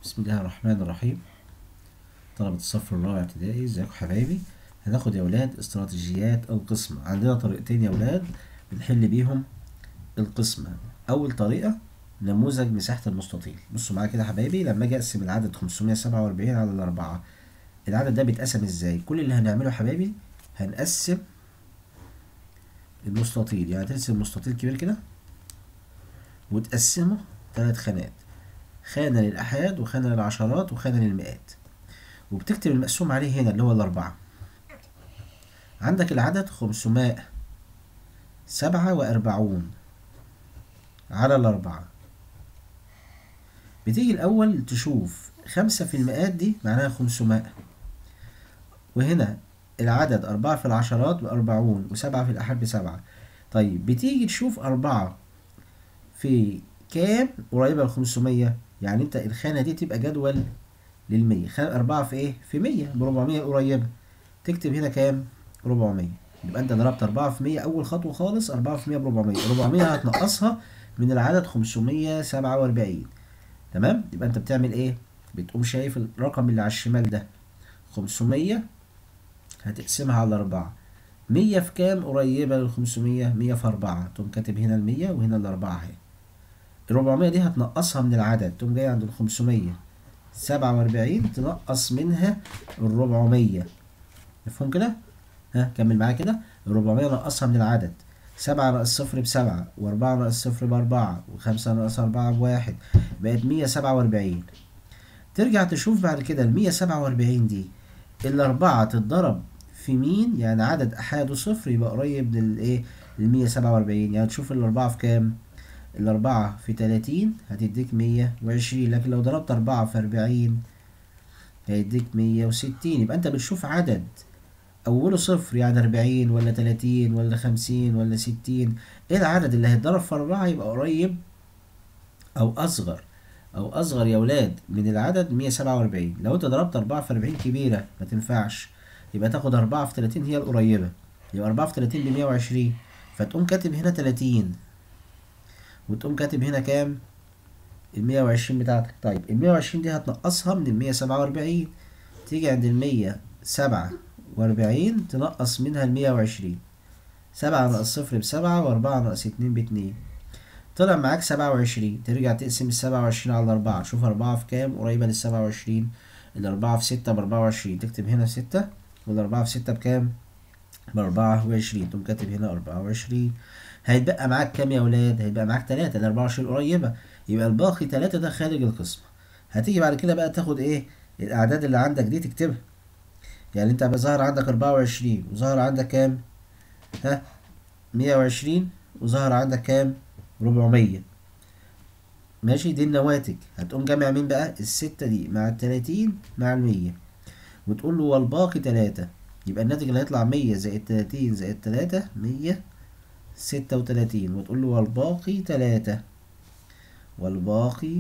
بسم الله الرحمن الرحيم. طلبة الصف الرابع ابتدائي، ازيكم حبايبي؟ هناخد يا ولاد استراتيجيات القسمة. عندنا طريقتين يا ولاد بنحل بيهم القسمة. أول طريقة نموذج مساحة المستطيل. بصوا معايا كده يا حبايبي، لما أجي أقسم العدد 547 على الأربعة، العدد ده بيتقسم ازاي؟ كل اللي هنعمله يا حبايبي هنقسم المستطيل، يعني ترسم مستطيل كبير كده وتقسمه 3 خانات، خانة للأحاد وخانة للعشرات وخانة للمئات، وبتكتب المقسوم عليه هنا اللي هو الأربعة. عندك العدد 547 على الأربعة. بتيجي الأول تشوف 5 في المئات دي معناها 500، وهنا العدد 4 في العشرات ب40 و7 في الآحاد ب7. طيب بتيجي تشوف 4 في كام قريبة ل 500، يعني انت الخانة دي تبقى جدول لل100. 4 في ايه؟ في 100 ب400 قريبة، تكتب هنا كام؟ 400. يبقى انت ضربت 4 في 100 اول خطوة خالص، 4 في 100 ب 400. 400 هتنقصها من العدد 547. تمام؟ يبقى انت بتعمل ايه؟ بتقوم شايف الرقم اللي على الشمال ده 500 هتقسمها على 4. 100 في كام قريبة لل 500؟ 100 في 4، تقوم كاتب هنا ال 100 وهنا ال 4 اهي. ال 400 دي هتنقصها من العدد، تقوم جاي عند ال 547 تنقص منها ال 400. مفهوم كده؟ ها كمل معايا كده. ال 400 نقصها من العدد، 7 ناقص صفر ب7، و4 ناقص صفر ب4، و5 ناقص 4 ب1، بقت 147. ترجع تشوف بعد كده ال 147 دي الأربعة تتضرب في مين؟ يعني عدد أحاده صفر يبقى قريب للإيه؟ ال 147. يعني تشوف الأربعة في كام؟ الأربعة في 30 هتديك 120، لكن لو ضربت 4 في 40 هيديك 160. يبقى أنت بتشوف عدد أوله صفر، يعني 40 ولا 30 ولا 50 ولا 60. إيه العدد اللي هيتضرب في 4 يبقى قريب أو أصغر يا ولاد من العدد 147. لو أنت ضربت 4 في 40 كبيرة ما تنفعش، يبقى تاخد 4 في 30 هي القريبة. يبقى 4 في 30 ب 120، فتقوم كاتب هنا 30 وتقوم كاتب هنا كام؟ ال 120 بتاعتك. طيب ال 120 دي هتنقصها من ال 147، تيجي عند ال 147 تنقص منها ال 120. 7 ناقص صفر ب7، و4 ناقص 2 ب2، طلع معاك 27. ترجع تقسم ال27 على 4، تشوف 4 في كام قريبة لل27. الأربعة في 6 ب24، تكتب هنا 6، والأربعة في 6 بكام؟ ب24، تقوم كاتب هنا 24. هيتبقى معاك كام يا ولاد؟ هيتبقى معاك 3. ال 24 قريبة، يبقى الباقي 3 ده خارج القسمة. هتيجي بعد كده بقى تاخد ايه؟ الأعداد اللي عندك دي تكتبها. يعني انت ظاهر عندك 24 وظاهر عندك كام؟ ها 120 وظهر عندك كام؟ 400. ماشي، دي النواتج. هتقوم جامع مين بقى؟ الستة دي مع ال30 مع ال100، وتقول له والباقي 3. يبقى الناتج اللي هيطلع 100 زائد 30 زائد 3، 136. وتقول له والباقي 3، والباقي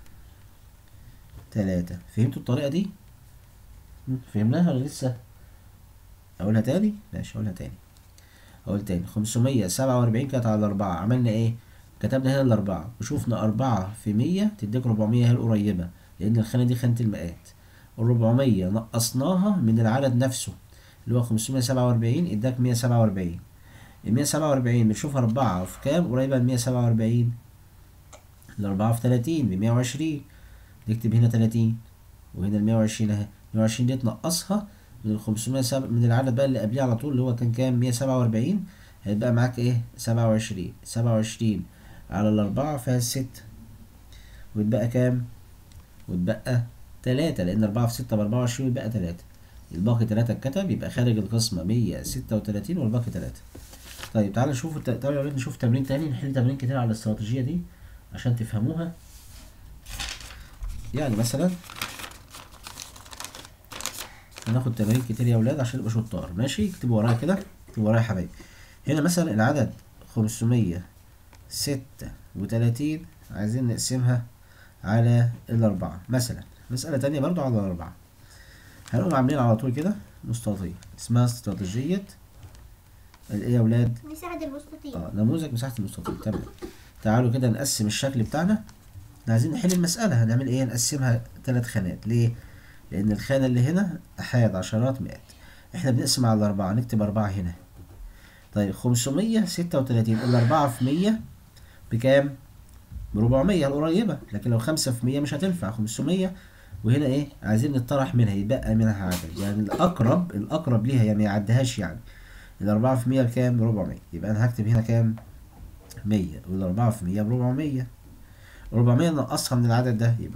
3. فهمتوا الطريقة دي؟ فهمناها ولا لسه؟ أقولها تاني؟ ماشي أقولها تاني. أقول تاني. 547 كانت على 4، عملنا إيه؟ كتبنا هنا الأربعة وشوفنا 4 في 100 تديك 400 هي القريبة، لأن الخانة دي خانة المئات. ال400 نقصناها من العدد نفسه اللي هو 547 اداك 147. ال 147 بنشوف 4 في كام قريبة ل 147؟ الأربعة في 30 ب120، نكتب هنا 30 وهنا ال 120 أهي. 120 دي تنقصها من ال 500 من العدد بقى اللي قبليه على طول اللي هو كان كام؟ 147. هيبقى معاك ايه؟ 27. 27 على الأربعة فيها الستة، ويتبقى كام؟ ويتبقى 3، لأن 4 في 6 ب24 ويتبقى 3. الباقي 3 اتكتب، يبقى خارج القسمة 136 والباقي 3. طيب تعالى نشوف تعالى نشوف تمرين تاني، نحل تمرين كتير على الاستراتيجية دي عشان تفهموها. يعني مثلا هناخد تمارين كتير يا ولاد عشان نبقى شطار. ماشي، اكتبوا ورايا كده، اكتبوا ورايا يا حبايبي. هنا مثلا العدد 536 عايزين نقسمها على الأربعة. مثلا مسألة تانية برضو على الأربعة. هنقوم عاملين على طول كده مستطيل، اسمها استراتيجية الايه يا ولاد؟ مساحة المستطيل. نموذج مساحة المستطيل. تمام. تعالوا كده نقسم الشكل بتاعنا احنا عايزين نحل المسألة، هنعمل ايه؟ نقسمها 3 خانات. ليه؟ لأن الخانة اللي هنا أحاد، عشرات، مئات. احنا بنقسم على 4، نكتب 4 هنا. طيب 536 ال4 في 100 بكام؟ ب400 القريبة، لكن لو 5 في 100 مش هتنفع. 500 وهنا ايه؟ عايزين نطرح منها، يبقى منها عدد، يعني الأقرب ليها، يعني ما يعديهاش يعني. ال4 في 100 بكام؟ ب400. يبقى أنا هكتب هنا كام؟ 100، وال4 في 100 ب400. 400 نقصها من العدد ده يبقى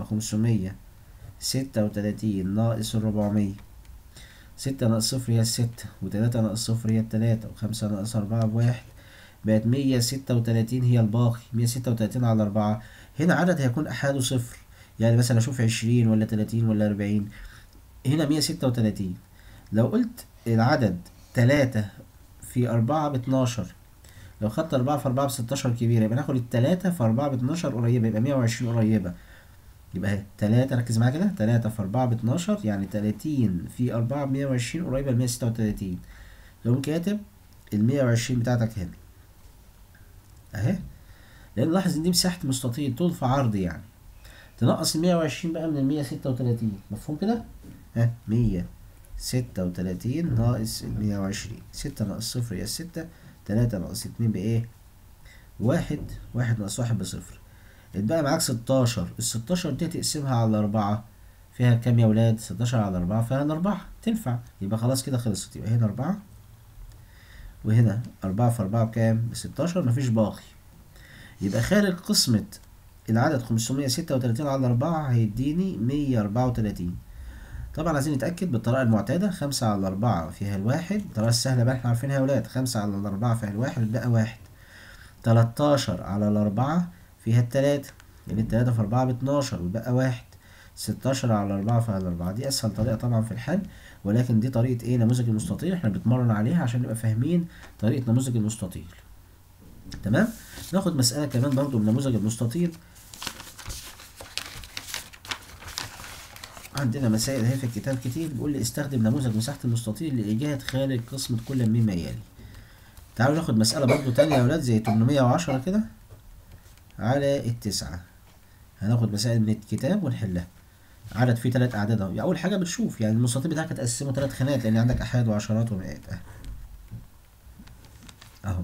536 ناقص 400. 6 ناقص 0 هي 6، و3 ناقص 0 هي 3، و5 ناقص 4 ب1. بقت 136 هي الباقي. 136 على 4، هنا عدد هيكون أحاده صفر، يعني مثلا أشوف 20 ولا 30 ولا 40. هنا 136. لو قلت العدد 3 في 4 ب12، لو خدت 4 في 4 ب16 كبيرة، يبقى ناخد التلاتة في 4 ب12 قريبة، يبقى 120 قريبة. يبقى اهي 3، ركز معايا كده، 3 في 4 ب12، يعني 30 في 4 ب120 قريبة ل 136. تقوم كاتب ال120 بتاعتك هنا اهي، لأن لاحظ إن دي مساحة مستطيل طول في عرض يعني. تنقص ال120 بقى من ال136، مفهوم كده؟ ها 136 ناقص ال120، 6 ناقص 0 هي 6، 3 ناقص 2 بإيه؟ 1. 1 ناقص 1 بصفر. اتبقى معاك 16. ال16 دي تقسمها على 4 فيها كام يا ولاد؟ 16 على 4 فيها ال4 تنفع. يبقى خلاص كده خلصت. يبقى هنا 4 وهنا 4 في 4 بكام؟ ب16، مفيش باقي. يبقى خارج قسمة العدد 536 على 4 هيديني 134. طبعا عايزين نتأكد بالطريقة المعتادة. 5 على 4 فيها الواحد، الطريقة السهلة بقى احنا عارفينها يا ولاد. 5 على 4 فيها الواحد ويتبقى 1. 13 على 4 فيها التلاتة، يعني التلاتة في 4 ب12 ويتبقى 1. 16 على 4 فيها ال4. دي أسهل طريقة طبعا في الحل، ولكن دي طريقة ايه؟ نموذج المستطيل. احنا بنتمرن عليها عشان نبقى فاهمين طريقة نموذج المستطيل. تمام. ناخد مسألة كمان برضو من نموذج المستطيل. عندنا مسائل اهي في الكتاب كتير. بيقول لي استخدم نموذج مساحة المستطيل لإيجاد خارج قسمة كل مما يلي. تعالوا ناخد مسألة برضو تانية يا ولاد زي 810 كده على 9. هناخد مسائل من الكتاب ونحلها. عدد فيه 3 أعداد اهو. يعني أول حاجة بتشوف يعني المستطيل بتاعك هتقسمه 3 خانات، لأن عندك أحاد وعشرات ومئات أهو.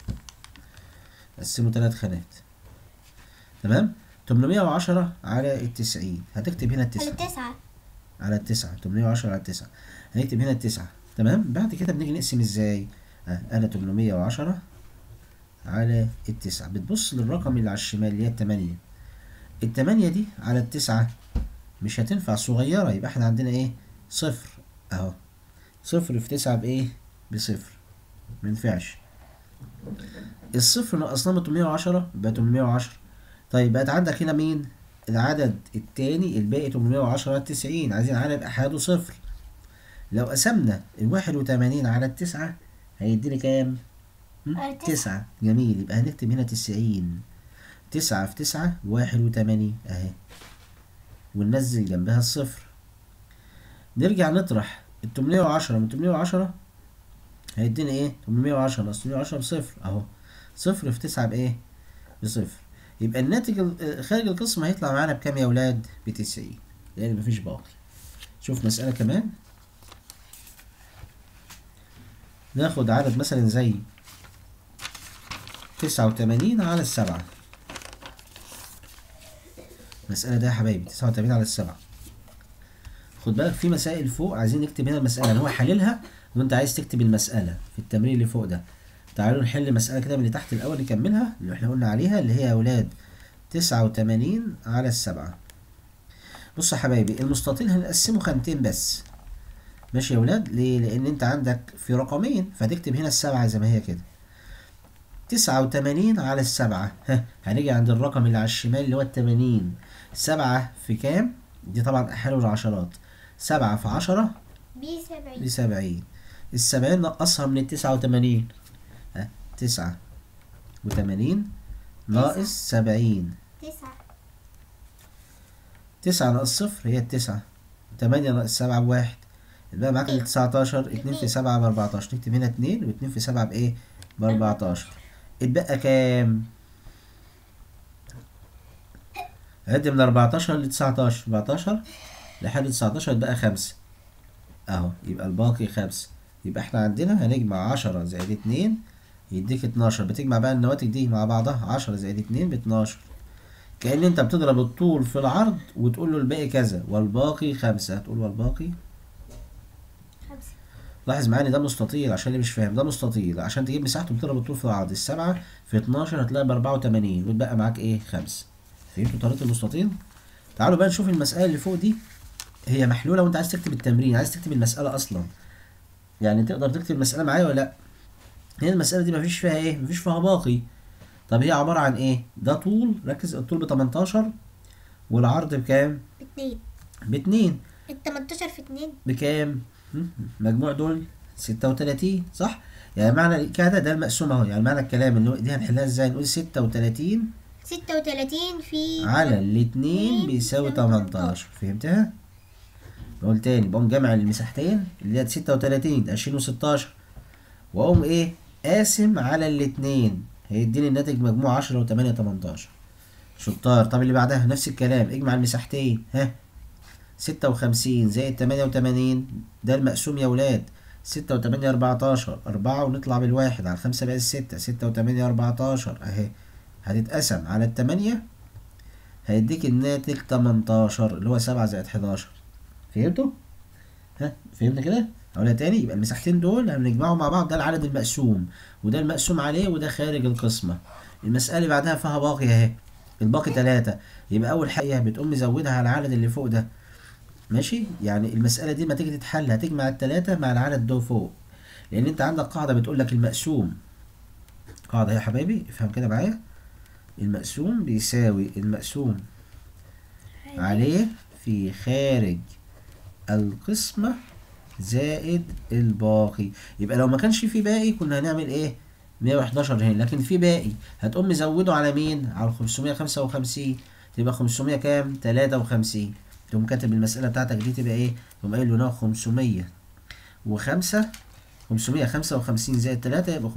قسمه 3 خانات. تمام. 810 على 90 هتكتب هنا التسعة. على 9. 810 على 9 هنكتب هنا 9. تمام. بعد كده بنيجي نقسم ازاي؟ أنا 810 على 9. بتبص للرقم اللي على الشمال اللي هي 8. ال8 دي على 9 مش هتنفع، صغيرة، يبقى احنا عندنا ايه؟ صفر اهو. صفر في 9 بايه؟ بصفر، منفعش. الصفر نقصناه من 810 يبقى 810. طيب بقت عندك هنا مين؟ العدد التاني الباقي 810 على 90. عايزين عدد أحاده صفر. لو قسمنا 81 على 9 هيديني كام؟ 9. جميل. يبقى هنكتب هنا 90. 9 في 9 81 اهي، وننزل جنبها الصفر. نرجع نطرح 810 من 810 هيديني ايه؟ 810 ناقص 810 بصفر اهو. صفر في 9 بايه؟ بصفر. يبقى الناتج خارج القسم هيطلع معانا بكام يا ولاد؟ ب90، لان مفيش باقي. شوف مسألة كمان. ناخد عدد مثلا زي 89 على 7. المسألة ده يا حبايبي 89 على 7. خد بالك في مسائل فوق عايزين نكتب هنا المسألة اللي هو حللها، وانت عايز تكتب المسألة في التمرين اللي فوق ده. تعالوا نحل مسألة كده من اللي تحت الأول نكملها اللي احنا قلنا عليها، اللي هي يا ولاد 89 على 7. بصوا يا حبايبي، المستطيل هنقسمه خانتين بس. ماشي يا ولاد. ليه؟ لأن أنت عندك في رقمين، فتكتب هنا ال7 زي ما هي كده. 89 على 7. هنيجي عند الرقم اللي على الشمال اللي هو ال80. 7 في كام؟ دي طبعا أحاله العشرات. 7 في 10 ب70. ال70 نقصها من ال89. 89 ناقص 70. 9 ناقص صفر هي 9. 8 ناقص 7 ب1. يبقى معاك 19. 2 في 7 ب14. نكتب هنا 2 و2 في 7 بايه؟ ب14. اتبقى كام؟ عد من 14 ل 19، 14 لحد 19 يتبقى 5 اهو، يبقى الباقي 5. يبقى احنا عندنا هنجمع 10 زائد 2 يديك 12. بتجمع بقى النواتج دي مع بعضها، 10 زائد 2 ب12. كأن انت بتضرب الطول في العرض وتقول له الباقي كذا والباقي 5. هتقول والباقي 5. لاحظ معايا ان ده مستطيل، عشان اللي مش فاهم ده مستطيل، عشان تجيب مساحته بتضرب الطول في العرض. السبعة في 12 هتلاقي ب84 وتبقى معاك ايه 5. فهمتوا طريقة المستطيل؟ تعالوا بقى نشوف المسألة اللي فوق دي. هي محلولة وانت عايز تكتب التمرين، عايز تكتب المسألة اصلا. يعني تقدر تكتب المسألة معايا ولا لا؟ هي المسألة دي مفيش فيها ايه؟ مفيش فيها باقي. طب هي عبارة عن ايه؟ ده طول، ركز، الطول ب 18 والعرض بكام؟ ب2. ال 18 في 2 بكام؟ مجموع دول 36 صح؟ يعني معنى كده ده المقسوم اهو، يعني معنى الكلام اللي هو دي هنحلها ازاي؟ نقول 36 في على الاتنين بيساوي 18. فهمتها؟ نقول تاني، بقوم جمع المساحتين اللي هي 36 20 و16، واقوم ايه؟ قاسم على الاتنين، هيديني الناتج مجموع 10 و8 18. شطار. طب اللي بعدها نفس الكلام، اجمع المساحتين، ها 56 زائد 88 ده المقسوم يا ولاد. 6 و8 14، 4 ونطلع بالواحد على 5 بقى 6. 6 و8 14 اهي، هتتقسم على التمانية هيديك الناتج 18 اللي هو 7 زائد 11. فهمتوا؟ ها فهمنا كده؟ اقولها تاني، يبقى المساحتين دول هنجمعهم مع بعض، ده العدد المقسوم وده المقسوم عليه وده خارج القسمة. المسألة اللي بعدها فيها باقي اهي، الباقي 3. يبقى أول حاجة بتقوم مزودها على العدد اللي فوق ده. ماشي؟ يعني المسألة دي ما تيجي تتحل هتجمع التلاتة مع العدد ده فوق، لأن أنت عندك قاعدة بتقول لك المقسوم، قاعدة يا حبايبي افهم كده معايا، المقسوم بيساوي المقسوم عليه في خارج القسمة زائد الباقي. يبقى لو ما كانش في باقي كنا هنعمل ايه؟ 111 هنا، لكن في باقي هتقوم مزوده على مين؟ على 555. تبقى 500 كام؟ 53. تقوم كاتب المسألة بتاعتك دي تبقى ايه؟ تقوم قايل له 555 زائد 3 يبقى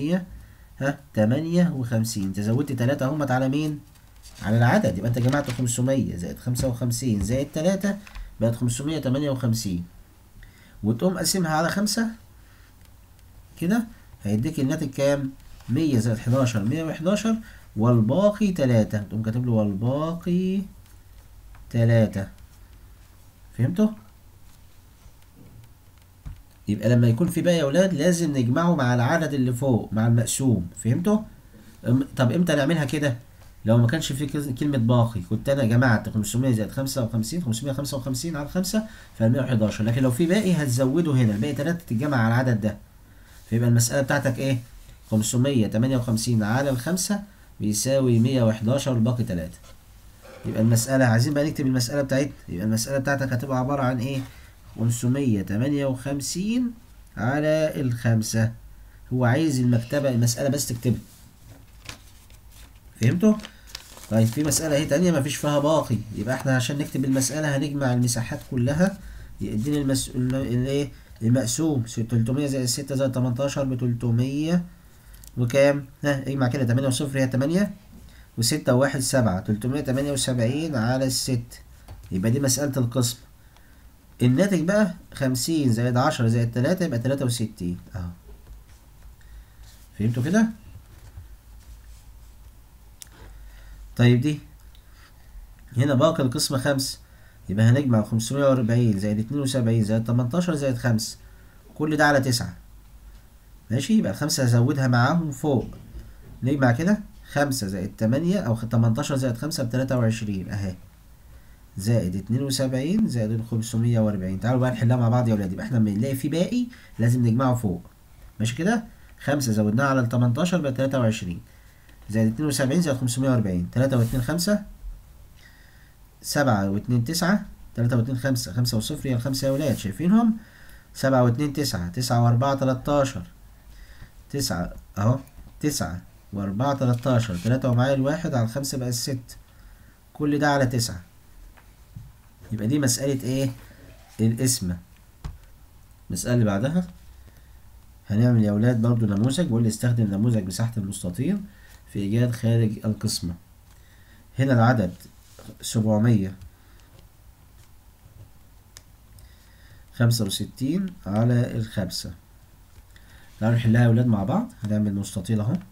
558. انت زودت 3 اهمت على مين؟ على العدد. يبقى انت جمعت 500 زائد 55 زائد 3 بقت 558، وتقوم قاسمها على 5 كده هيديك الناتج كام؟ 100 زائد 11 111 والباقي 3. تقوم كاتب له والباقي 3. فهمتوا؟ يبقى لما يكون في باقي يا ولاد لازم نجمعه مع العدد اللي فوق مع المقسوم. فهمتوا؟ طب امتى نعملها كده؟ لو ما كانش في كلمة باقي كنت انا جمعت 500 زائد 55 555 على 5 ف 111، لكن لو في باقي هتزوده هنا، الباقي 3 تتجمع على العدد ده. فيبقى المسألة بتاعتك ايه؟ 558 على الخمسة بيساوي 111 الباقي 3. يبقى المسألة عايزين بقى نكتب المسألة بتاعتنا. يبقى المسألة بتاعتك هتبقى عبارة عن ايه؟ 558 على الخمسة. هو عايز المسألة بس تكتبها. فهمتوا؟ طيب في مسألة اهي تانية مفيش فيها باقي، يبقى احنا عشان نكتب المسألة هنجمع المساحات كلها يديني الايه؟ المقسوم 300 زائد 6 زائد 18 ب 300 وكام؟ ها اجمع كده 8 وصفر هي 8 و6 و1 7 378 على الست. يبقى دي مسألة القسم. الناتج بقى 50 زائد 10 زائد 3 يبقى 63 اهو. فهمتوا كده؟ طيب دي هنا باقي القسمة 5، يبقى هنجمع 540 زائد 72 زائد 18 زائد 5 كل ده على 9. ماشي؟ يبقى الخمسة هزودها معاهم فوق، نجمع كده 5 زائد 8 أو 18 زائد 5 ب23 أهي، زائد 72 زائد 540. تعالوا بقى نحلها مع بعض يا ولاد. يبقى احنا لما نلاقي في باقي لازم نجمعه فوق. ماشي كده؟ 5 زودناها على ال 18 بقت 23 زائد 72 زائد 540. 3 و2 5 7 و2 9 3 و2 5 5 وصفر هي الخمسة يا ولاد شايفينهم؟ 7 و2 9 9 و4 13 9 اهو 9 و4 13 3 ومعايا الواحد على الخمسة بقى الست كل ده على 9. يبقى دي مسألة ايه؟ القسمة. المسألة اللي بعدها هنعمل يا ولاد برضو نموذج، بيقول لي استخدم نموذج مساحة المستطيل في إيجاد خارج القسمة. هنا العدد 765 على الخمسة. تعالوا نحلها يا ولاد مع بعض. هنعمل مستطيل اهو،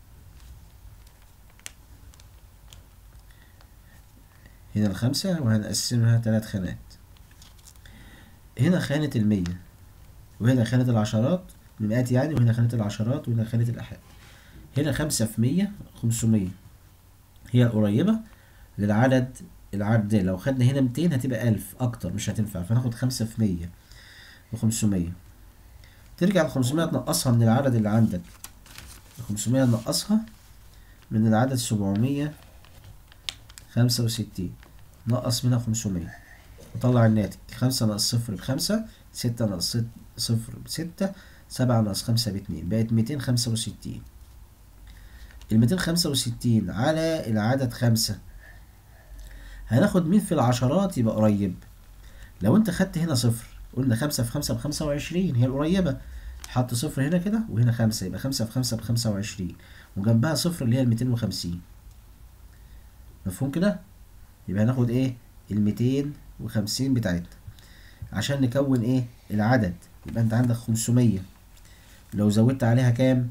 هنا الخمسة وهنقسمها 3 خانات. هنا خانة 100 وهنا خانة العشرات، المئات يعني، وهنا خانة العشرات وهنا خانة الآحاد. هنا 5 في 100 500 هي القريبة للعدد العداد. لو خدنا هنا 200 هتبقى 1000 أكتر، مش هتنفع، فناخد 5 في 100 و500. ترجع ال500 تنقصها من العدد اللي عندك، ال500 نقصها من العدد 765، نقص منها 500 نطلع الناتج. 5 ناقص 0 ب5، 6 ناقص 0 ب6، 7 ناقص 5 ب2، بقت 265. 265 على العدد 5. هناخد مين في العشرات يبقى قريب؟ لو انت خدت هنا 0، قلنا 5 في 5 ب25 هي القريبة، حط 0 هنا كده وهنا 5، يبقى 5 في 5 ب25 وجنبها 0 اللي هي 250. مفهوم كده؟ يبقى هناخد ايه؟ 250 بتاعتنا عشان نكون ايه؟ العدد. يبقى انت عندك 500، لو زودت عليها كام؟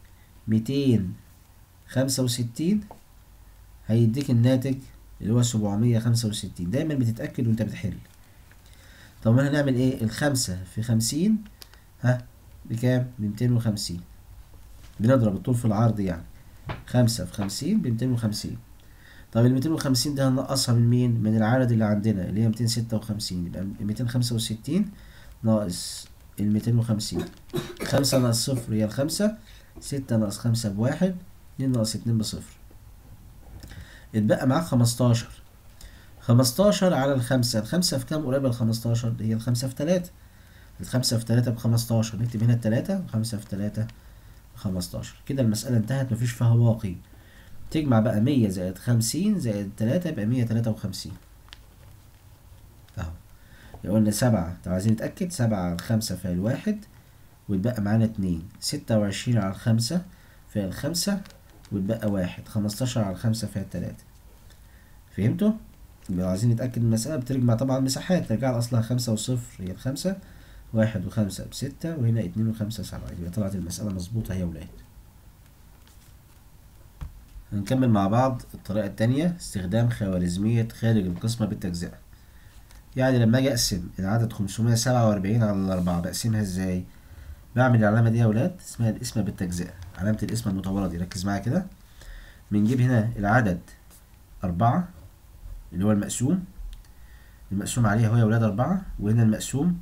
265 هيديك الناتج اللي هو 765. دايما بتتأكد وانت بتحل. طب هنعمل ايه؟ 5 في 50 بكام؟ ب250. بنضرب الطول في العرض يعني. 5 في 50 ب250. طب 250 ده هننقصها من مين؟ من العدد اللي عندنا اللي هي 256. يبقى 265 ناقص 250. 5 ناقص 0 هي 5، 6 ناقص 5 ب1، 2 ناقص 2 ب0. اتبقى معاك 15. 15 على الخمسة. الخمسة في كام قريبة ل15؟ هي الخمسة في 3. الخمسة في 3 ب15. نكتب هنا ال3، 5 في 3 ب15. كده المسألة انتهت، مفيش فيها باقي. تجمع بقى 100 زائد 50 زائد 3 يبقى 153 اهو. قلنا 7. طب عايزين نتأكد. 7 على 5 فيها الواحد ويتبقى معانا 2. 26 على 5 فيها الخمسة ويتبقى 1. 15 على 5 فيها 3. فهمتوا؟ يبقى عايزين نتأكد من المسألة بترجع طبعا مساحات، ترجع لأصلها 5 و0 هي ال5، 1 و5 ب6 وهنا 2 و5 7. يبقى طلعت المسألة مظبوطة يا ولاد. هنكمل مع بعض الطريقة التانية، استخدام خوارزمية خارج القسمة بالتجزئة. يعني لما اجي اقسم العدد 547 على 4 بقسمها ازاي؟ بعمل العلامة دي يا ولاد اسمها القسمة بالتجزئة، علامة القسمة المطولة دي. ركز معايا كده. بنجيب هنا العدد 4 اللي هو المقسوم عليه هو يا ولاد 4، وهنا المقسوم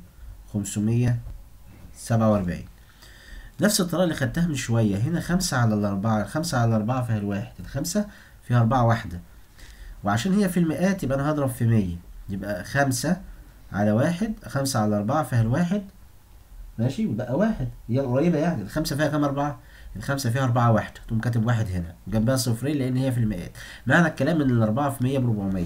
547. نفس الطريقة اللي خدتها من شوية. هنا 5 على 4، 5 على 4 فيها الواحد، الخمسة فيها 4 واحدة، وعشان هي في المئات يبقى أنا هضرب في 100. يبقى 5 على 1، 5 على 4 فيها الواحد، ماشي، وبقى 1 هي القريبة يعني. الخمسة فيها كام؟ 4. الخمسة فيها 4 واحدة، تقوم كاتب 1 هنا جنبها صفرين لأن هي في المئات. معنى الكلام إن ال4 في 100 ب400.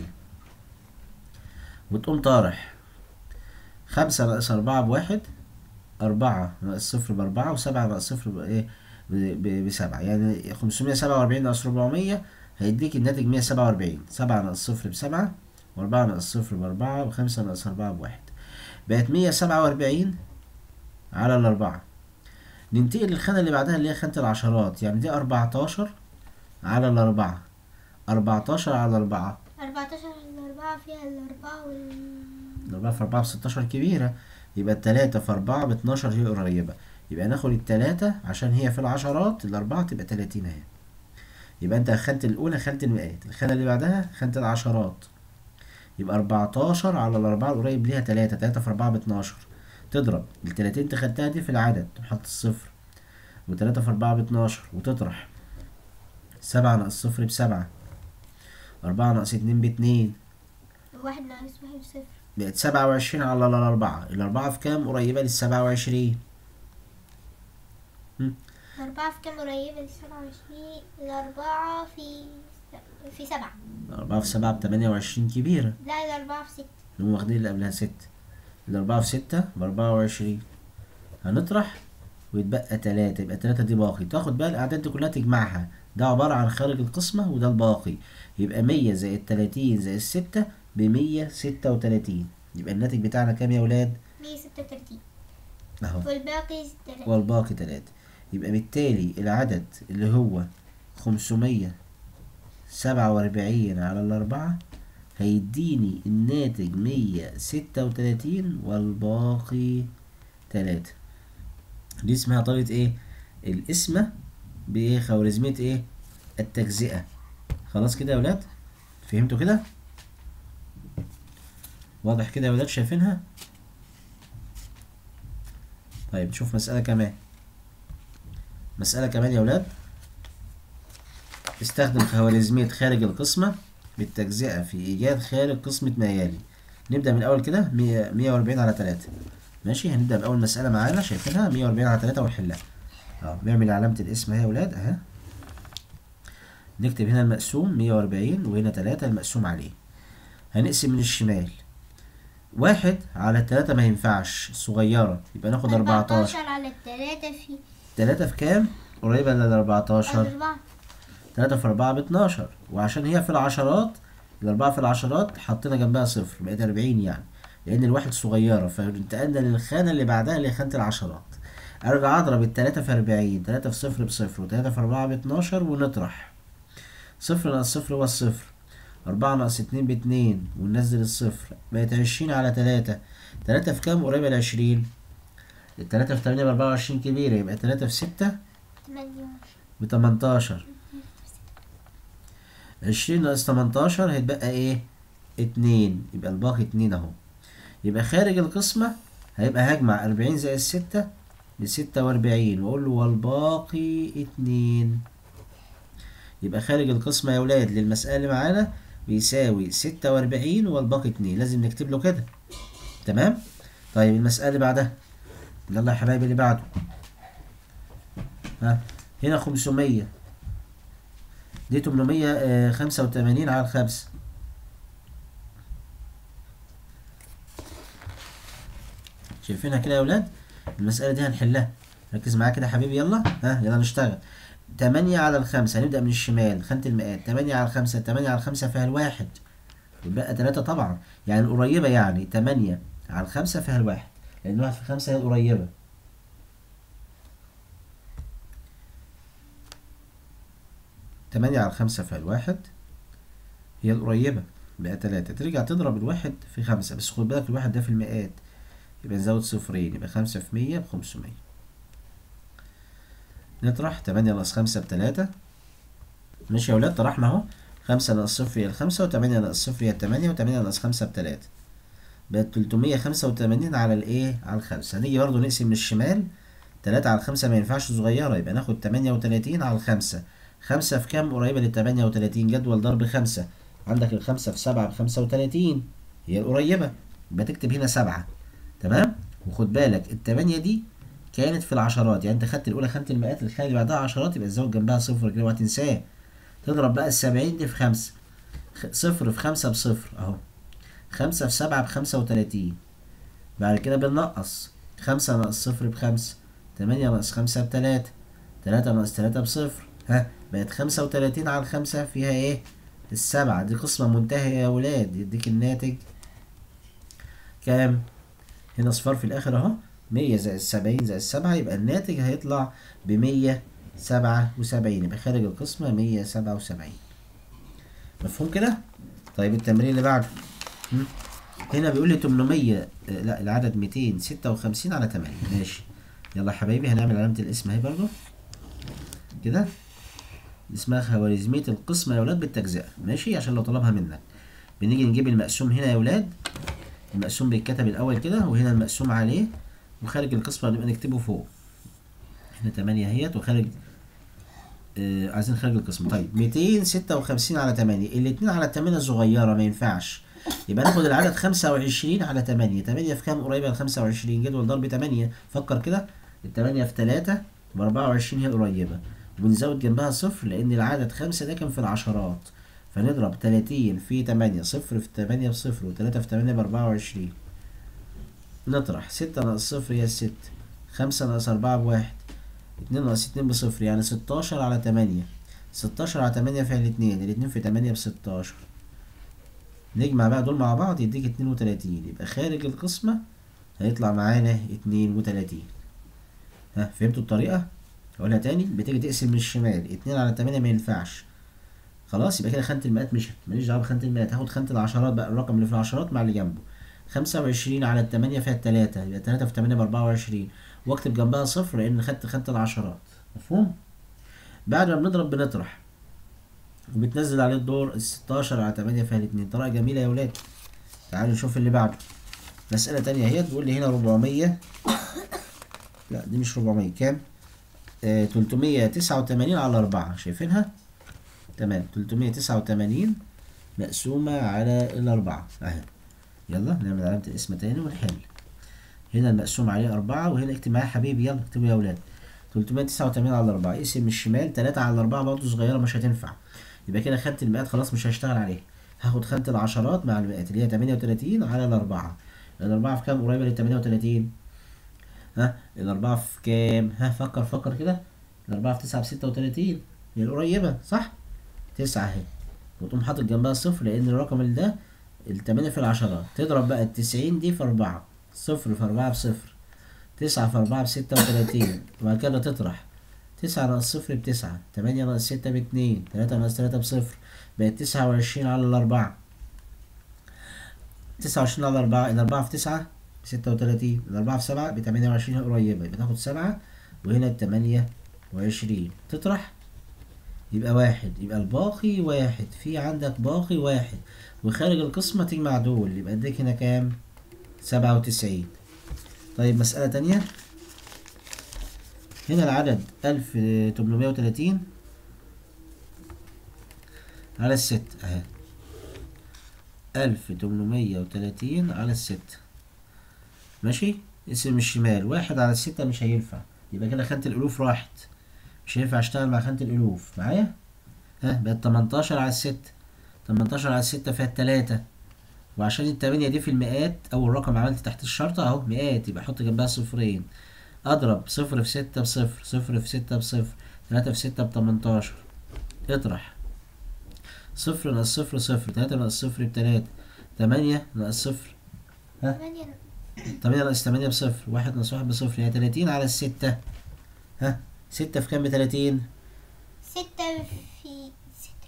وتقوم طارح 5 ناقص 4 ب1، 4 ناقص 0 ب4، و7 ناقص 0 بإيه؟ ب7. يعني 547 ناقص 400 هيديك الناتج 147. 7 ناقص 0 ب7، و4 ناقص 0 ب4، و5 ناقص 4 ب1. بقت 147 على 4. ننتقل للخانة اللي بعدها اللي هي خانة العشرات. يعني دي 14 على 4. 14 على 4. 14 على 4 فيها الأربعة 4 في 4 ب16 كبيرة. يبقى 3 في 4 ب12 هي قريبة. يبقى ناخد ال3 عشان هي في العشرات، ال4 تبقى 30 اهي. يبقى انت خانة الأولى خانة المئات، الخانة اللي بعدها خانة العشرات. يبقى 14 على 4 القريب ليها 3. 3 في 4 ب12. تضرب ال30 انت خدتها دي في العدد تحط الصفر، و3 في 4 ب12 وتطرح. 7 ناقص 0 ب7، 4 ناقص 2 ب2، 1 ناقص 1 0. بقت 27 على 4. الأربعة في كام؟ قريبة لل27. 4 في كام قريبة ل27؟ الأربعة في 7. 4 في 7 ب28 كبيرة. لا الأربعة في 6. اللي هم واخدين اللي قبلها 6. الأربعة في 6 ب24. هنطرح ويتبقى 3. يبقى 3 دي باقي. تاخد بقى الأعداد دي كلها تجمعها ده عبارة عن خارج القسمة وده الباقي. يبقى 100 زائد 30 زائد 6 ب136. يبقى الناتج بتاعنا كام يا ولاد؟ 136 اهو. والباقي 3. والباقي 3. يبقى بالتالي العدد اللي هو 547 على الأربعة هيديني الناتج 136 والباقي 3. دي اسمها طريقة ايه؟ القسمة بخوارزمية ايه؟ التجزئة. خلاص كده يا ولاد؟ فهمتوا كده؟ واضح كده يا ولاد شايفينها؟ طيب نشوف مسألة كمان. مسألة كمان يا ولاد. استخدم خوارزمية خارج القسمة بالتجزئة في إيجاد خارج قسمة ما يلي. نبدأ من الأول كده. 140 على 3. ماشي، هنبدأ بأول مسألة معانا شايفينها 140 على 3 ونحلها. نعمل علامة الاسم اهي يا ولاد اهي. نكتب هنا المقسوم 140 وهنا 3 المقسوم عليه. هنقسم من الشمال. 1 على 3 ما ينفعش صغيرة، يبقى ناخد 14 على 3 في 3 في كام؟ قريبة ل 14. 4. 3 في 4 ب12، وعشان هي في العشرات الأربعة في العشرات حطينا جنبها صفر بقت 40 يعني، لأن الواحد صغيرة فانتقلنا للخانة اللي بعدها اللي هي خانة العشرات. أرجع أضرب التلاتة في 40، 3 في صفر بصفر وتلاتة في 4 ب12 ونطرح. صفر ناقص صفر هو الصفر، 4 ناقص 2 ب2 وننزل الصفر بقت 20 على 3. 3 في كام؟ قريبة ل20. التلاتة في 8 ب24 كبيرة، يبقى 3 في 6 ب18. 20 ناقص 18 هيتبقى ايه؟ 2. يبقى الباقي 2 اهو. يبقى خارج القسمة هيبقى هجمع 40 زائد 6 ب46 واقول له والباقي 2. يبقى خارج القسمة يا ولاد للمسألة اللي معانا بيساوي 46 والباقي 2. لازم نكتب له كده. تمام؟ طيب المسألة اللي بعدها. يلا يا حبايبي اللي بعده. هنا 500 دي 885 على 5. شايفينها كده يا ولاد؟ المسألة دي هنحلها. ركز معايا كده يا حبيبي يلا. يلا نشتغل. 8 على 5 هنبدأ من الشمال خانة المئات. 8 على 5 8 على 5 فيها الواحد يبقى 3 طبعا، يعني القريبة يعني 8 على 5 فيها الواحد، لأن 1 في 5 هي القريبة. 8 على 5 فيها الواحد هي القريبة بقى 3. ترجع تضرب الواحد في 5، بس خد بالك الواحد ده في المئات يبقى نزود صفرين، يبقى 5 في 100 ب500. نطرح 8 ناقص 5 ب3. ماشي يا ولاد طرحنا اهو. 5 ناقص صفر هي ال5 و8 ناقص صفر هي ال8 و8 ناقص 5 ب3 بقت 385 على الايه؟ على ال5. هنيجي برضو نقسم من الشمال. 3 على 5 ما ينفعش صغيرة، يبقى ناخد 38 على 5. 5 في كام؟ قريبة ل 38. جدول ضرب 5. عندك ال5 في 7 ب35 هي القريبة، يبقى تكتب هنا 7. تمام؟ وخد بالك ال8 دي كانت في العشرات، يعني انت خدت الاولى خانة المئات، الخانة اللي بعدها عشرات، يبقى تزود جنبها صفر كده وهتنساه. تضرب بقى ال70 دي في 5. صفر في 5 بصفر اهو. 5 في 7 ب35. بعد كده بننقص. 5 ناقص صفر ب5. 8 ناقص 5 ب3. 3 ناقص 3 بصفر. بقت 35 على 5 فيها ايه؟ ال7. دي قسمة منتهية يا ولاد. يديك الناتج كام؟ هنا صفار في الآخر اهو. 100 زائد 70 زائد 7 يبقى الناتج هيطلع ب177. يبقى خارج القسمة 177. مفهوم كده؟ طيب التمرين اللي بعده. هنا بيقول لي 800 لا العدد 256 على 8. ماشي. يلا يا حبايبي هنعمل علامة الاسم اهي برضو كده. اسمها خوارزمية القسمة يا ولاد بالتجزئة. ماشي، عشان لو طلبها منك. بنيجي نجيب المقسوم هنا يا ولاد. المقسوم بيتكتب الأول كده، وهنا المقسوم عليه، وخارج القسمة نبقى نكتبه فوق. هنا 8 اهيت، وخارج عايزين خارج القسمة. طيب 256 على 8. الاتنين على 8 صغيرة ما ينفعش، يبقى ناخد العدد 25 على 8. 8 في كام؟ قريبة ل 25. جدول ضرب 8. فكر كده. ال8 في 3 ب24 هي القريبة، وبنزود جنبها صفر لأن العدد 5 ده كان في العشرات، فنضرب 30 في 8. صفر في 8 بصفر، و3 في 8 ب24. نطرح 6 ناقص صفر هي ال6. 5 ناقص 4 ب1. 2 ناقص 2 بصفر، يعني 16 على 8. 16 على 8 فيها الاتنين في 8 ب16. نجمع بقى دول مع بعض يديك 32، يبقى خارج القسمة هيطلع معانا 32. ها فهمتوا الطريقة؟ اقولها تاني، بتيجي تقسم من الشمال 2 على 8 ما ينفعش. خلاص يبقى كده خانة المئات مشت، ماليش دعوة بخانة المئات، هاخد خانة العشرات بقى، الرقم اللي في العشرات مع اللي جنبه. 25 على 8 فيها 3، يبقى 3 في 8 ب24، واكتب جنبها صفر لأن خدت خانة العشرات. مفهوم؟ بعد ما بنضرب بنطرح وبتنزل عليه الدور. 16 على 8 فيها الاتنين. طريقة جميلة يا ولاد. تعالوا نشوف اللي بعده. مسألة تانية اهي، بيقول لي هنا 400، لا دي مش 400، كام؟ 389 على 4، شايفينها؟ تمام. 389 مقسومة على الأربعة أهي. يلا نعمل علامة القسمة تاني ونحل. هنا المقسوم عليه 4، وهنا اكتب معايا حبيبي، يلا اكتبوا يا ولاد. 389 على 4، اقسم من الشمال 3 على 4 برضه صغيرة مش هتنفع، يبقى كده خانة المئات خلاص مش هشتغل عليها. هاخد خانة العشرات مع المئات اللي هي 38 على الأربعة. الأربعة في كام قريبة لل38؟ ها الأربعة في كام؟ ها فكر كده. الأربعة في 9 ب36، هي القريبة صح؟ 9 اهي، وتقوم حاطط جنبها صفر لأن الرقم اللي ده التمانية في العشرات. تضرب بقى ال90 دي في 4، صفر في 4 بصفر، 9 في 4 ب36، وبعد كده تطرح. 9 ناقص صفر ب9، 8 ناقص 6 ب2، 3 ناقص 3 بصفر، بقت 29 على الأربعة. 29 على 4، الأربعة في 9 ب36، الأربعة في 7 ب28 قريبة، يبقى تاخد 7 وهنا 28. تطرح يبقى 1، يبقى الباقي 1، في عندك باقي 1، وخارج القسمة تجمع دول، يبقى اديك هنا كام؟ 97. طيب مسألة تانية. هنا العدد 1830 على 6 اهي، 1830 على 6. ماشي. اسم الشمال 1 على 6 مش هينفع، يبقى كده خانة الألوف راحت، مش هينفع اشتغل مع خانة الألوف معايا. ها بقت 18 على 6، 18 على 6 فيها 3، وعشان التمانية دي في المئات أول رقم عملت تحت الشرطة أهو مئات، يبقى أحط جنبها صفرين. أضرب صفر في 6 بصفر، صفر في 6 بصفر، 3 في 6 ب18. اطرح صفر ناقص صفر صفر، 3 ناقص صفر ب3، 8 ناقص صفر، ها 8 ناقص 8 بصفر، 1 ناقص 1 بصفر، يعني 30 على 6. ها 6 في كام ب30؟ 6 في 6.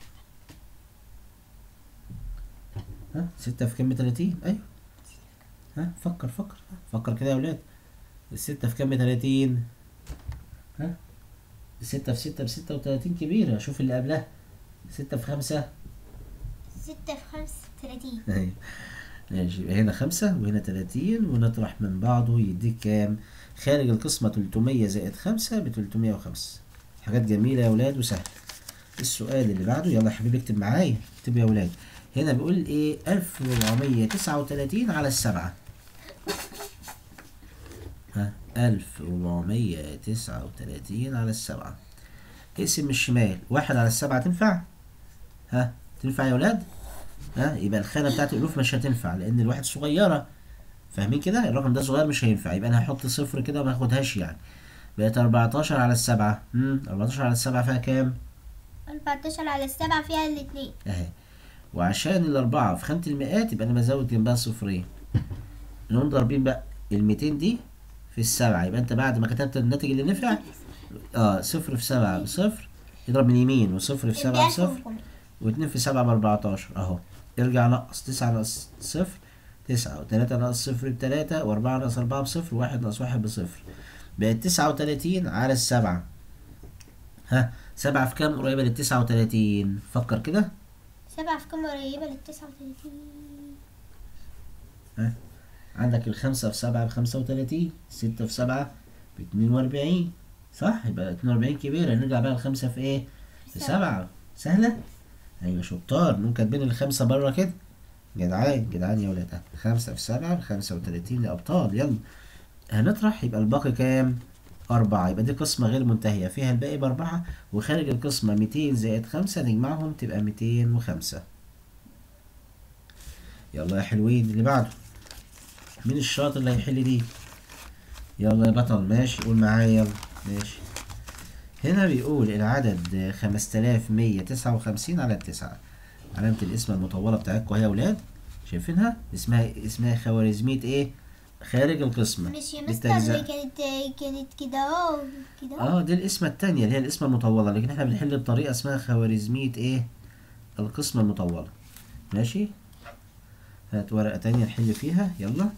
ها 6 في كام ب30؟ أيوه. ها فكر كده يا ولاد. الستة في كام ب30؟ ها 6 في 6 ب36 كبيرة، شوف اللي قبلها. 6 في 5، 6 في 5 30. ايوه ماشي، يبقى هنا 5 وهنا 30، ونطرح من بعضه يديك كام؟ خارج القسمة 300 زائد 5 ب305. حاجات جميلة يا ولاد وسهلة. السؤال اللي بعده، يلا يا حبيبي اكتب معايا، اكتب يا ولاد. هنا بيقول ايه؟ 1439 على 7. ها 1439 على 7. اقسم الشمال 1 على 7 تنفع؟ ها تنفع يا ولاد؟ ها يبقى الخانة بتاعت الألوف مش هتنفع لأن الواحد صغيرة، فاهمين كده؟ الرقم ده صغير مش هينفع، يبقى أنا هحط صفر كده وما هاخدهاش يعني. بقت 14 على 7. 14 على 7 فيها كام؟ 14 على 7 فيها الاتنين اهي. وعشان الأربعة في خانة المئات يبقى أنا بزود جنبها صفرين. نقوم ضاربين بقى ال200 دي في السبعة، يبقى أنت بعد ما كتبت الناتج اللي نفع صفر في 7 بصفر، يضرب من يمين، وصفر في 7 بصفر، و2 في 7 ب14 اهو. ارجع نقص 9 ناقص صفر 9، و3 ناقص صفر ب3، و4 ناقص 4 بصفر، و1 ناقص 1 بصفر، بقت 39 على 7. ها 7 في كام قريبة لل39؟ فكر كده. 7 في كام قريبة لل39؟ ها عندك ال5 في 7 ب35، 6 في 7 ب42 صح؟ يبقى 42 كبيرة. نرجع بقى ل5 في ايه؟ في 7. سهلة؟ ايوه شطار. نقوم كاتبين ال5 بره كده. جدعان يا ولاد. 5 في 7 ب35 يا أبطال. يلا هنطرح يبقى الباقي كام؟ 4. يبقى دي قسمة غير منتهية فيها الباقي ب4، وخارج القسمة 200 زائد 5 نجمعهم تبقى 205. يلا يا حلوين اللي بعده. مين الشاطر اللي هيحل دي؟ يلا يا بطل. ماشي قول معايا يلا. ماشي هنا بيقول العدد 5159 على 9. علامة القسمة المطولة بتاعتكم اهي يا ولاد، شايفينها؟ اسمها خوارزمية ايه؟ خارج القسمة مش يا مستر اللي كانت كده اهو كده اهو. دي القسمة التانية اللي هي القسمة المطولة، لكن احنا بنحل بطريقة اسمها خوارزمية ايه؟ القسمة المطولة. ماشي؟ هات ورقة تانية نحل فيها، يلا.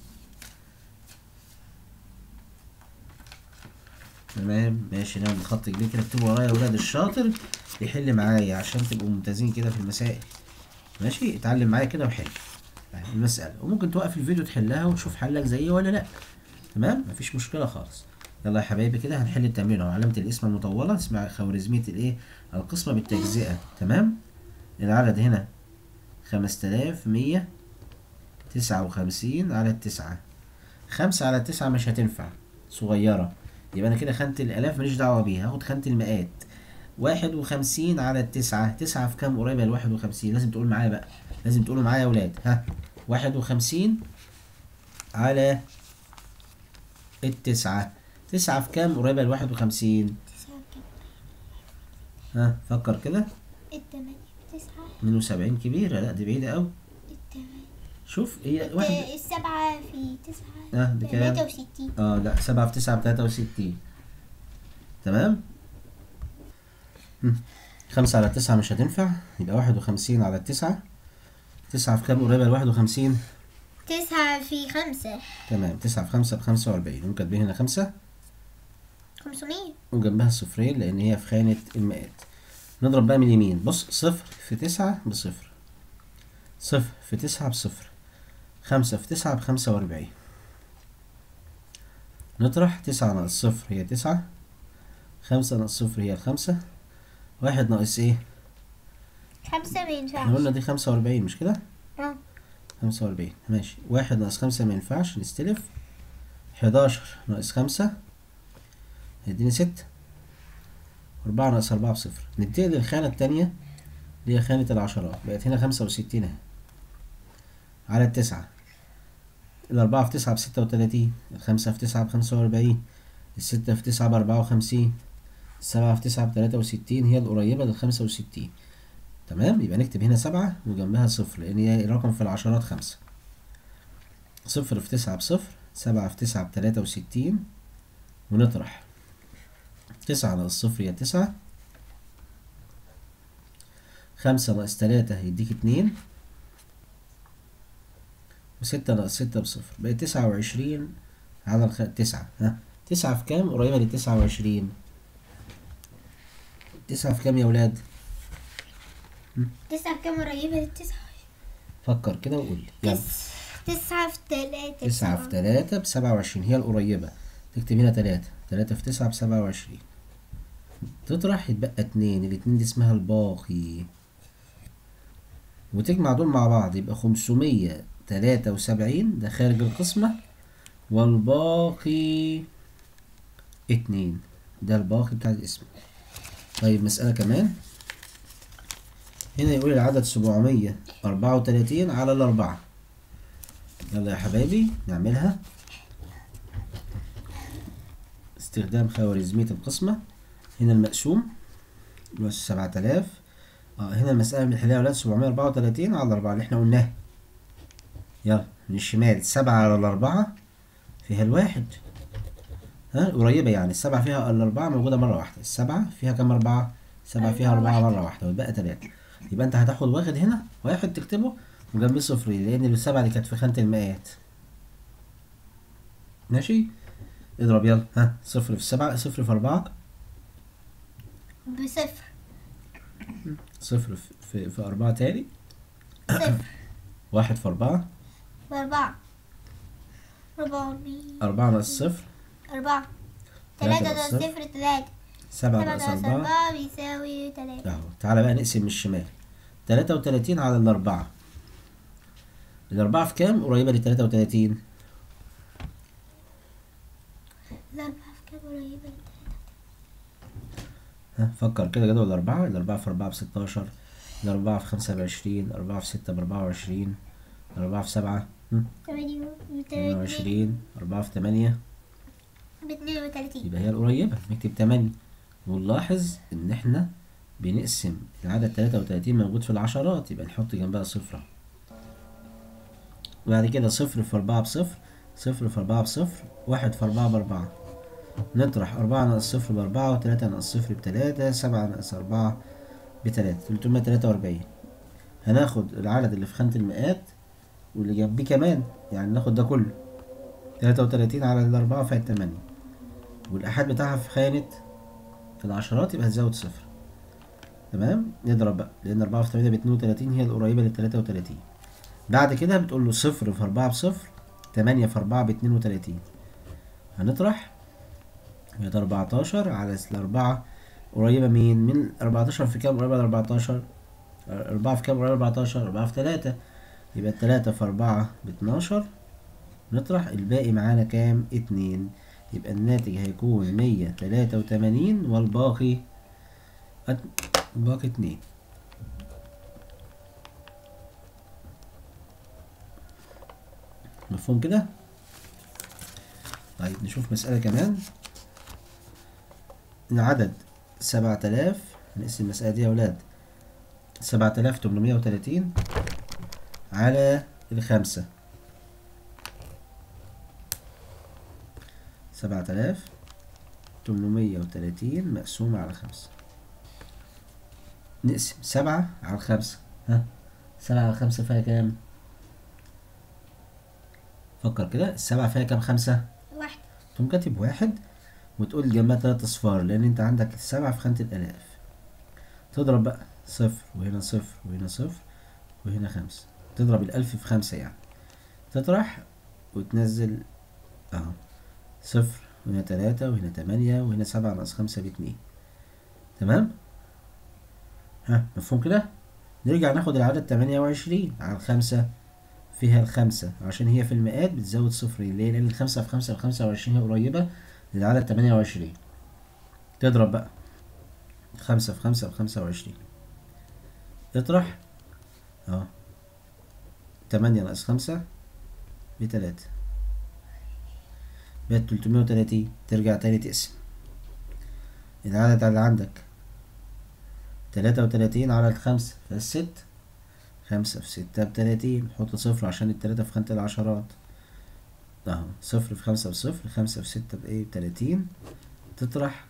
تمام ماشي، نعمل خط كبير كده، اكتبوا ورايا يا ولاد، الشاطر يحل معايا عشان تبقوا ممتازين كده في المسائل. ماشي، اتعلم معايا كده وحل المسألة، وممكن توقف الفيديو تحلها وتشوف حلك زيي ولا لا. تمام، مفيش مشكلة خالص. يلا يا حبايبي كده هنحل التمرين اهو. علامة القسمة المطولة اسمها خوارزمية الايه؟ القسمة بالتجزئة. تمام. العدد هنا 5159 على 9. 5 على 9 مش هتنفع، صغيرة، يبقى أنا كده خانة الآلاف ماليش دعوة بيها، هاخد خانة المئات. 51 على 9. 9 في كام قريبة ل 51؟ لازم تقول معايا بقى، لازم تقولوا معايا يا ولاد. ها، 51 على 9. 9 في كام قريبة ل 51؟ ها، فكر كده. 72 كبيرة، لا دي بعيدة أوي. شوف هي واحد. 7 في 9 دي كام؟ 63. لا 7 في 9 ب 63. تمام. 5 على 9 مش هتنفع، يبقى 51 على 9. 9 في كام قريبة ل 51؟ 9 في 5. تمام، 9 في 5 ب 45، ممكن كاتبين هنا 5 500 وجنبها صفرين لأن هي في خانة المئات. نضرب بقى من اليمين، بص، 0 في 9 بصفر، 0 في 9 بصفر، 5 في 9 ب45. نطرح 9 ناقص صفر هي 9، 5 ناقص صفر هي 5، 1 ناقص ايه؟ 5 ما ينفعش. احنا قلنا دي 45 مش كده؟ 45 ماشي. 1 ناقص 5 ما ينفعش، نستلف. 11 ناقص 5 هيديني 6. 4 ناقص 4 بصفر. ننتقل للخانة التانية اللي هي خانة العشرات، بقت هنا 65 اهي على 9. 4 في 9 ب36، 5 في 9 ب45، 6 في 9 ب54، 7 في 9 ب63، هي القريبة لل65. تمام، يبقى نكتب هنا 7 وجنبها صفر لأن هي الرقم في العشرات 5. 0 في 9 بصفر، 7 في 9 ب63، ونطرح 9 ناقص صفر هي 9، 5 ناقص 3 هيديك 2، و6 ناقص 6 بصفر، بقت 29 على 9. ها، 9 في كام قريبة ل29؟ 9 في كام يا ولاد؟ 9 في كام قريبة ل9؟ فكر كده وقول لي يلا. 9 في 3. 9 في 3 ب27 هي القريبة، تكتب هنا 3. 3 في 9 ب27، تطرح يتبقى 2، الاتنين دي اسمها الباقي، وتجمع دول مع بعض يبقى 573 ده خارج القسمة، والباقي 2 ده الباقي بتاع الاسم. طيب مسألة كمان، هنا يقول العدد 734 على 4. يلا يا حبايبي نعملها استخدام خوارزمية القسمة. هنا المقسوم بس 7000. هنا المسألة بنحلها يا ولاد 734 على 4 اللي احنا قلناها. يلا من الشمال، 7 على 4 فيها الواحد، قريبة يعني، 7 فيها 4 موجودة مرة واحدة، 7 فيها كام 4؟ 7 فيها 4 مرة واحدة، ويبقى 3. يبقى انت هتاخد واخد هنا واحد تكتبه وجنبيه صفرين لأن ال7 دي كانت في خانة المئات. ماشي، اضرب يلا. 0 في 7، 0 في 4 بصفر. 0 في 4 تاني. صفر. 1 في 4 ب4. 400. 4 ناقص 0 4. 3 ناقص 0 3. 7 7 ناقص ناقص 4 4 بيساوي 3. اهو. تعالى بقى نقسم من الشمال، 33 على 4. 4 في كام قريبة ل 33؟ 4 في كام قريبة ل 33؟ فكر كده، جدول 4. 4 في 4 ب16، 4 في 5 ب20، 4 في 6 ب24، 4 في 7 28، 4 في 8 ب32. يبقى هي القريبة، نكتب 8 ونلاحظ ان احنا بنقسم العدد 33 موجود في العشرات، يبقى نحط جنبها صفر. وبعد كده صفر في 4 بصفر، صفر في 4 بصفر، 1 في 4 ب4. نطرح 4 ناقص صفر ب4، و3 ناقص صفر ب3، 7 ناقص 4 ب3، 343. هناخد العدد اللي في خانة المئات واللي جنبيه كمان، يعني ناخد ده كله 33 على الأربعة فيها 8، والآحاد بتاعها في خانة العشرات يبقى هتزود صفر. تمام، نضرب بقى لأن 4 في 8 ب32 هي القريبة لل33. بعد كده بتقول له صفر في 4 بصفر، 8 في 4 ب32. هنطرح بقت 14 على الأربعة قريبة من 14 في كام قريبة ل14؟ 4 في كام قريبة ل14؟ 4 في 3، يبقى 3 في 4 ب12. نطرح الباقي معانا كام؟ 2. يبقى الناتج هيكون 183 والباقي الباقي 2. مفهوم كده؟ طيب نشوف مسألة كمان. العدد 7000، هنقسم المسألة دي يا ولاد 7830 على الخمسة. 7830 مقسومة على 5. نقسم 7 على 5. ها، 7 على 5 فيها كام؟ فكر كده، السبعة فيها كام؟ 5. واحد. تقوم كاتب 1 وتقول جنبها 3 اصفار، لان انت عندك السبعة في خانة الالاف. تضرب بقى صفر وهنا صفر وهنا صفر وهنا 5، تضرب الألف في 5 يعني. تطرح وتنزل اهو صفر وهنا 3 وهنا 8 وهنا 7 ناقص 5 ب2. تمام؟ ها، مفهوم كده؟ نرجع ناخد العدد 28 على 5 فيها الخمسة، عشان هي في المئات بتزود صفرين. ليه؟ لأن الخمسة في 5 ب25 هي قريبة للعدد 28. تضرب بقى 5 في 5 ب25. اطرح اهو 8 ناقص 5 ب3، بقت 330. ترجع تاني تقسم العدد اللي عندك 33 على الخمسة فالست، 5 في 6 ب30. حط صفر عشان التلاتة في خانة العشرات اهو، صفر في 5 بصفر، 5 في 6 بايه؟ ب30. تطرح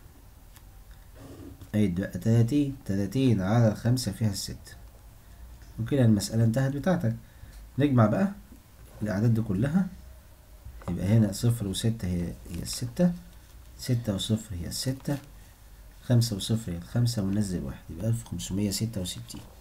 بقى 30. 30 على الخمسة فيها الست. وكده المسألة انتهت بتاعتك. نجمع بقى الأعداد دي كلها، يبقى هنا صفر وستة هي الستة، 6 وصفر هي الستة، 5 وصفر هي الخمسة، وننزل 1 يبقى 1566.